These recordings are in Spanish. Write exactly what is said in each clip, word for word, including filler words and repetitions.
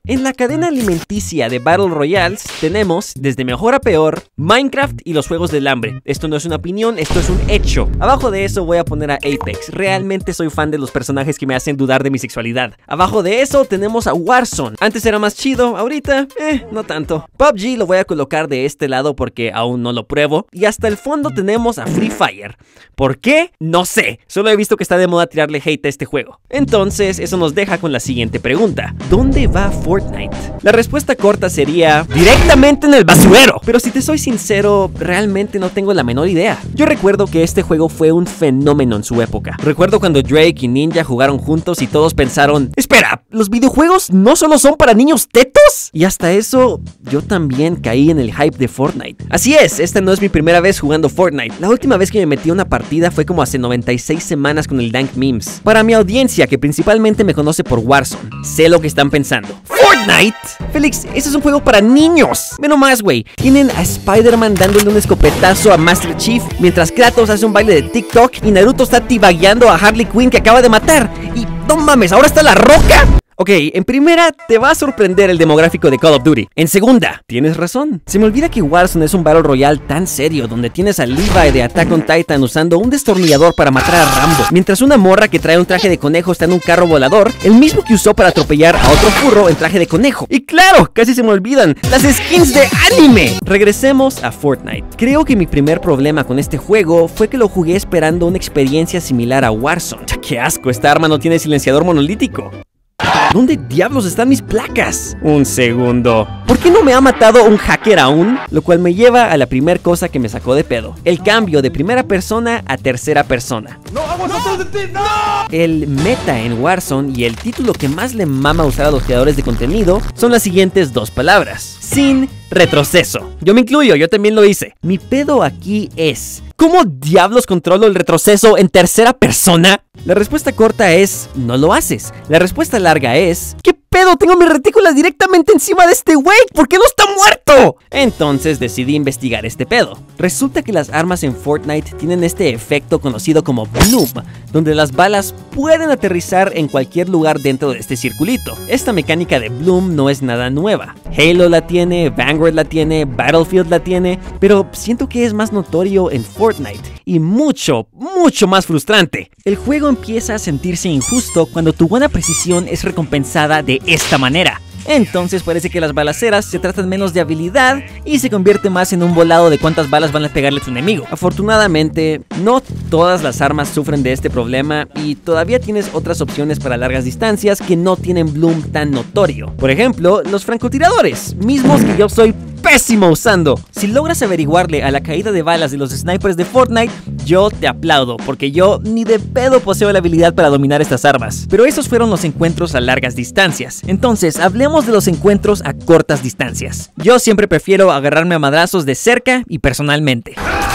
En la cadena alimenticia de Battle Royales tenemos, desde mejor a peor, Minecraft y los Juegos del Hambre. Esto no es una opinión, esto es un hecho. Abajo de eso voy a poner a Apex. Realmente soy fan de los personajes que me hacen dudar de mi sexualidad. Abajo de eso tenemos a Warzone. Antes era más chido, ahorita, eh, no tanto. P U B G lo voy a colocar de este lado porque aún no lo pruebo. Y hasta el fondo tenemos a Free Fire. ¿Por qué? No sé. Solo he visto que está de moda tirarle hate a este juego. Entonces, eso nos deja con la siguiente pregunta. ¿Dónde va Fortnite? La respuesta corta sería directamente en el basurero. Pero si te soy sincero, realmente no tengo la menor idea. Yo recuerdo que este juego fue un fenómeno en su época. Recuerdo cuando Drake y Ninja jugaron juntos y todos pensaron, espera, ¿los videojuegos no solo son para niños tetos? Y hasta eso, yo también caí en el hype de Fortnite. Así es, esta no es mi primera vez jugando Fortnite. La última vez que me metí a una partida fue como hace noventa y seis semanas con el Dank Memes. Para mi audiencia, que principalmente me conoce por Warzone, sé lo que están pensando. ¿Fortnite? Félix, ese es un juego para niños. Ve nomás, güey. Tienen a Spider-Man dándole un escopetazo a Master Chief, mientras Kratos hace un baile de TikTok y Naruto está tibagueando a Harley Quinn que acaba de matar. Y no mames, ¿ahora está La Roca? Ok, en primera, te va a sorprender el demográfico de Call of Duty. En segunda, tienes razón. Se me olvida que Warzone es un Battle Royale tan serio, donde tienes a Levi de Attack on Titan usando un destornillador para matar a Rambo, mientras una morra que trae un traje de conejo está en un carro volador, el mismo que usó para atropellar a otro furro en traje de conejo. Y claro, casi se me olvidan, las skins de anime. Regresemos a Fortnite. Creo que mi primer problema con este juego fue que lo jugué esperando una experiencia similar a Warzone. ¡Qué asco! Esta arma no tiene silenciador monolítico. ¿Dónde diablos están mis placas? Un segundo. ¿Por qué no me ha matado un hacker aún? Lo cual me lleva a la primera cosa que me sacó de pedo. El cambio de primera persona a tercera persona. No, no, no. El meta en Warzone y el título que más le mama usar a los creadores de contenido son las siguientes dos palabras. Sin retroceso. Yo me incluyo, yo también lo hice. Mi pedo aquí es... ¿cómo diablos controlo el retroceso en tercera persona? La respuesta corta es, no lo haces. La respuesta larga es, ¿qué pedo? Tengo mi retícula directamente encima de este güey. ¿Por qué no está muerto? Entonces decidí investigar este pedo. Resulta que las armas en Fortnite tienen este efecto conocido como Bloom, donde las balas pueden aterrizar en cualquier lugar dentro de este circulito. Esta mecánica de Bloom no es nada nueva. Halo la tiene, Vanguard la tiene, Battlefield la tiene, pero siento que es más notorio en Fortnite y mucho, mucho más frustrante. El juego empieza a sentirse injusto cuando tu buena precisión es recompensada de esta manera. Entonces parece que las balaceras se tratan menos de habilidad y se convierte más en un volado de cuántas balas van a pegarle a tu enemigo. Afortunadamente, no todas las armas sufren de este problema y todavía tienes otras opciones para largas distancias que no tienen Bloom tan notorio. Por ejemplo, los francotiradores, mismos que yo soy pésimo usando. Si logras averiguarle a la caída de balas de los snipers de Fortnite, yo te aplaudo, porque yo ni de pedo poseo la habilidad para dominar estas armas. Pero esos fueron los encuentros a largas distancias. Entonces, hablemos de los encuentros a cortas distancias. Yo siempre prefiero agarrarme a madrazos de cerca y personalmente.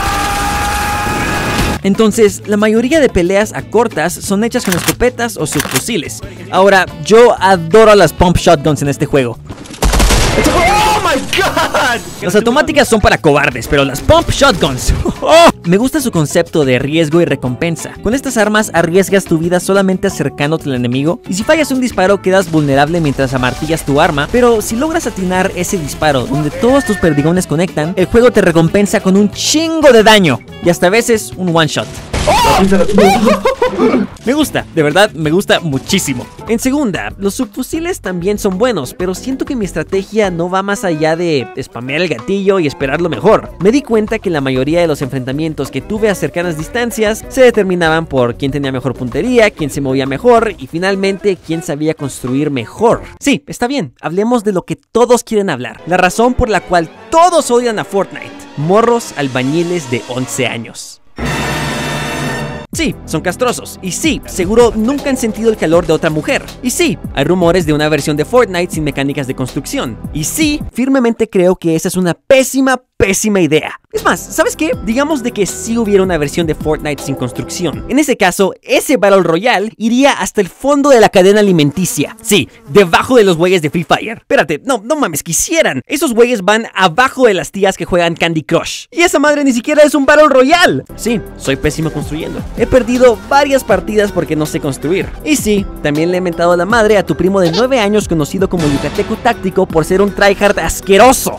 Entonces, la mayoría de peleas a cortas son hechas con escopetas o subfusiles. Ahora, yo adoro las pump shotguns en este juego. ¡Oh, my God! Las automáticas son para cobardes, pero las pump shotguns... ¡Oh! Me gusta su concepto de riesgo y recompensa. Con estas armas arriesgas tu vida solamente acercándote al enemigo, y si fallas un disparo quedas vulnerable mientras amartillas tu arma, pero si logras atinar ese disparo donde todos tus perdigones conectan, el juego te recompensa con un chingo de daño, y hasta a veces un one shot. ¡Oh! Me gusta, de verdad me gusta muchísimo. En segunda, los subfusiles también son buenos, pero siento que mi estrategia no va más allá de spamear el gatillo y esperar lo mejor. Me di cuenta que la mayoría de los enfrentamientos que tuve a cercanas distancias se determinaban por quién tenía mejor puntería, quién se movía mejor y finalmente quién sabía construir mejor. Sí, está bien, hablemos de lo que todos quieren hablar, la razón por la cual todos odian a Fortnite: morros albañiles de once años. Sí, son castrosos. Y sí, seguro nunca han sentido el calor de otra mujer. Y sí, hay rumores de una versión de Fortnite sin mecánicas de construcción. Y sí, firmemente creo que esa es una pésima, pésima idea. Es más, ¿sabes qué? Digamos de que sí hubiera una versión de Fortnite sin construcción. En ese caso, ese Battle Royale iría hasta el fondo de la cadena alimenticia. Sí, debajo de los güeyes de Free Fire. Espérate, no, no mames, quisieran. Esos güeyes van abajo de las tías que juegan Candy Crush. Y esa madre ni siquiera es un Battle Royale. Sí, soy pésimo construyendo. He perdido varias partidas porque no sé construir. Y sí, también le he mentado la madre a tu primo de nueve años conocido como Yucateco Táctico por ser un tryhard asqueroso.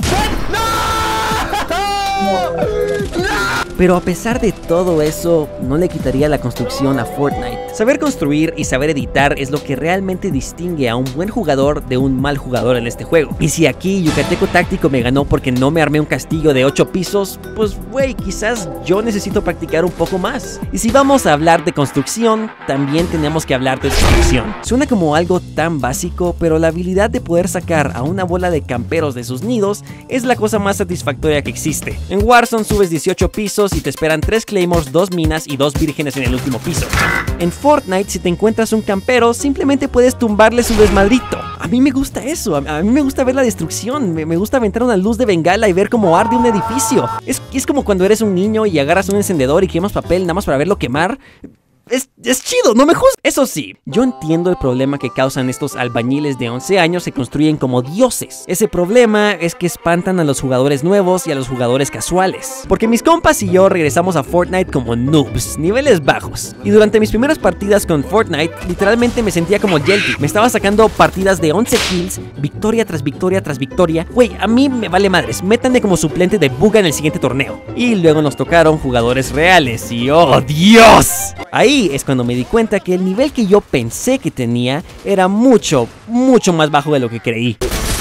Pero a pesar de todo eso, no le quitaría la construcción a Fortnite. Saber construir y saber editar es lo que realmente distingue a un buen jugador de un mal jugador en este juego. Y si aquí Yucateco Táctico me ganó porque no me armé un castillo de ocho pisos, pues güey, quizás yo necesito practicar un poco más. Y si vamos a hablar de construcción, también tenemos que hablar de destrucción. Suena como algo tan básico, pero la habilidad de poder sacar a una bola de camperos de sus nidos es la cosa más satisfactoria que existe. En Warzone subes dieciocho pisos y te esperan tres claymores, dos minas y dos vírgenes en el último piso. En Fortnite, si te encuentras un campero, simplemente puedes tumbarle su desmadrito. A mí me gusta eso, a, a mí me gusta ver la destrucción, me, me gusta aventar una luz de bengala y ver cómo arde un edificio. Es, es como cuando eres un niño y agarras un encendedor y quemas papel nada más para verlo quemar. Es, es chido, no me juzgues. Eso sí, yo entiendo el problema que causan estos albañiles de once años que construyen como dioses. Ese problema es que espantan a los jugadores nuevos y a los jugadores casuales. Porque mis compas y yo regresamos a Fortnite como noobs, niveles bajos. Y durante mis primeras partidas con Fortnite, literalmente me sentía como Jelty. Me estaba sacando partidas de once kills, victoria tras victoria tras victoria. Güey, a mí me vale madres, métanme como suplente de Buga en el siguiente torneo. Y luego nos tocaron jugadores reales y ¡oh, Dios! Ahí es cuando me di cuenta que el nivel que yo pensé que tenía era mucho, mucho más bajo de lo que creí.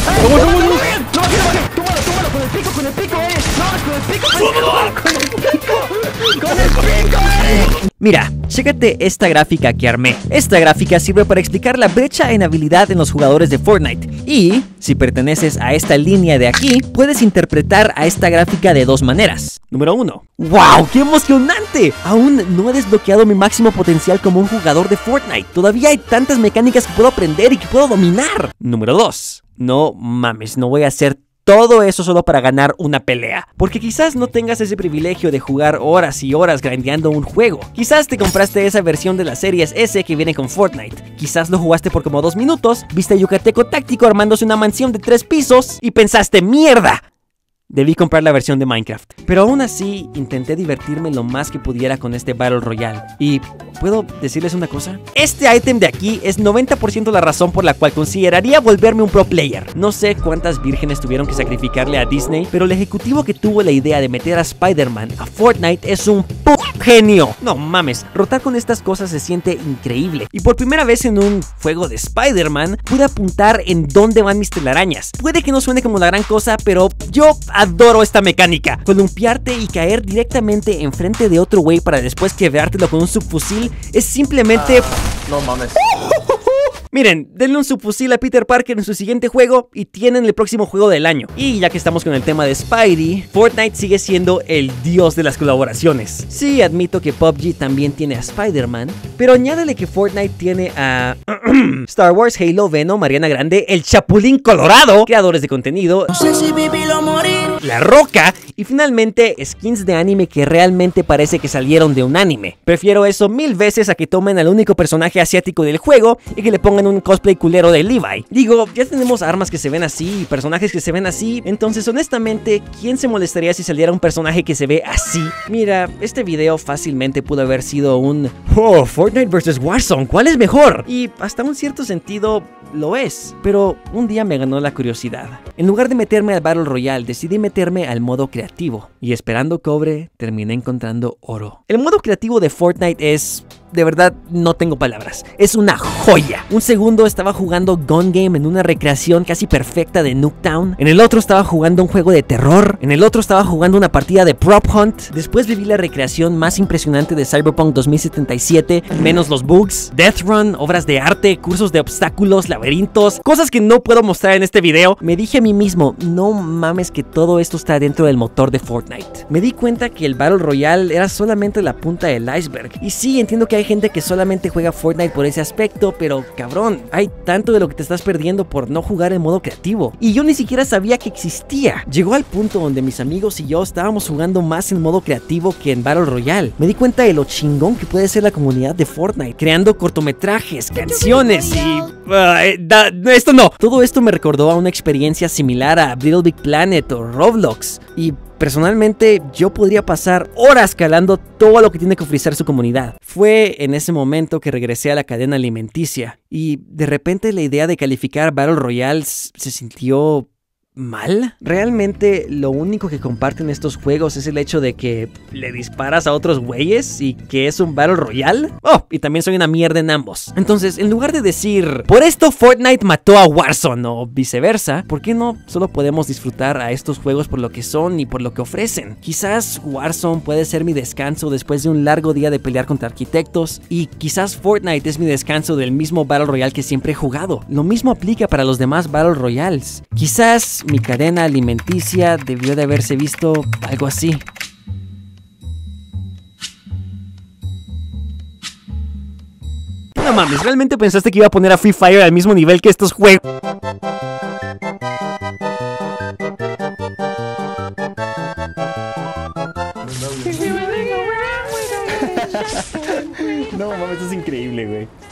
Mira, chécate esta gráfica que armé. Esta gráfica sirve para explicar la brecha en habilidad en los jugadores de Fortnite. Y, si perteneces a esta línea de aquí, puedes interpretar a esta gráfica de dos maneras. Número uno. ¡Wow! ¡Qué emocionante! Aún no he desbloqueado mi máximo potencial como un jugador de Fortnite. Todavía hay tantas mecánicas que puedo aprender y que puedo dominar. Número dos. No mames, no voy a hacer todo eso solo para ganar una pelea. Porque quizás no tengas ese privilegio de jugar horas y horas grindeando un juego. Quizás te compraste esa versión de las series S que viene con Fortnite. Quizás lo jugaste por como dos minutos, viste a Yucateco Táctico armándose una mansión de tres pisos y pensaste ¡mierda! Debí comprar la versión de Minecraft. Pero aún así, intenté divertirme lo más que pudiera con este Battle Royale. Y, ¿puedo decirles una cosa? Este ítem de aquí es noventa por ciento la razón por la cual consideraría volverme un pro player. No sé cuántas vírgenes tuvieron que sacrificarle a Disney, pero el ejecutivo que tuvo la idea de meter a Spider-Man a Fortnite es un p*** genio. No mames, rotar con estas cosas se siente increíble. Y por primera vez en un juego de Spider-Man, pude apuntar en dónde van mis telarañas. Puede que no suene como la gran cosa, pero yo adoro esta mecánica. Columpiarte y caer directamente enfrente de otro güey para después quebrártelo con un subfusil es simplemente... Uh, no mames. Miren, denle un subfusil a Peter Parker en su siguiente juego y tienen el próximo juego del año. Y ya que estamos con el tema de Spidey, Fortnite sigue siendo el dios de las colaboraciones. Sí, admito que P U B G también tiene a Spider-Man, pero añádele que Fortnite tiene a Star Wars, Halo, Venom, Ariana Grande, el Chapulín Colorado, creadores de contenido, no sé si vivir o morir, La Roca y finalmente skins de anime que realmente parece que salieron de un anime. Prefiero eso mil veces a que tomen al único personaje asiático del juego y que le pongan un cosplay culero de Levi. Digo, ya tenemos armas que se ven así y personajes que se ven así, entonces honestamente, ¿quién se molestaría si saliera un personaje que se ve así? Mira, este video fácilmente pudo haber sido un oh, Fortnite versus Warzone, ¿cuál es mejor? Y hasta un cierto sentido lo es, pero un día me ganó la curiosidad. En lugar de meterme al Battle Royale, decidí meterme al modo creativo y esperando cobre, terminé encontrando oro. El modo creativo de Fortnite es... de verdad, no tengo palabras. Es una joya. Un segundo estaba jugando Gun Game en una recreación casi perfecta de Nuketown. En el otro estaba jugando un juego de terror. En el otro estaba jugando una partida de Prop Hunt. Después viví la recreación más impresionante de Cyberpunk dos mil setenta y siete, menos los bugs, Death Run, obras de arte, cursos de obstáculos, laberintos, cosas que no puedo mostrar en este video. Me dije a mí mismo, no mames que todo esto está dentro del motor de Fortnite. Me di cuenta que el Battle Royale era solamente la punta del iceberg. Y sí, entiendo que hay hay gente que solamente juega Fortnite por ese aspecto, pero cabrón, hay tanto de lo que te estás perdiendo por no jugar en modo creativo. Y yo ni siquiera sabía que existía. Llegó al punto donde mis amigos y yo estábamos jugando más en modo creativo que en Battle Royale. Me di cuenta de lo chingón que puede ser la comunidad de Fortnite, creando cortometrajes, canciones y... Uh, da, esto no. Todo esto me recordó a una experiencia similar a Little Big Planet o Roblox. Y personalmente yo podría pasar horas calando todo lo que tiene que ofrecer su comunidad. Fue en ese momento que regresé a la cadena alimenticia y de repente la idea de calificar Battle Royales se sintió... ¿mal? Realmente lo único que comparten estos juegos es el hecho de que le disparas a otros güeyes y que es un Battle Royale. Oh, y también soy una mierda en ambos. Entonces, en lugar de decir, por esto Fortnite mató a Warzone o viceversa, ¿por qué no solo podemos disfrutar a estos juegos por lo que son y por lo que ofrecen? Quizás Warzone puede ser mi descanso después de un largo día de pelear contra arquitectos y quizás Fortnite es mi descanso del mismo Battle Royale que siempre he jugado. Lo mismo aplica para los demás Battle Royales. Quizás mi cadena alimenticia debió de haberse visto algo así. No mames, ¿realmente pensaste que iba a poner a Free Fire al mismo nivel que estos juegos? No mames, esto es increíble, güey.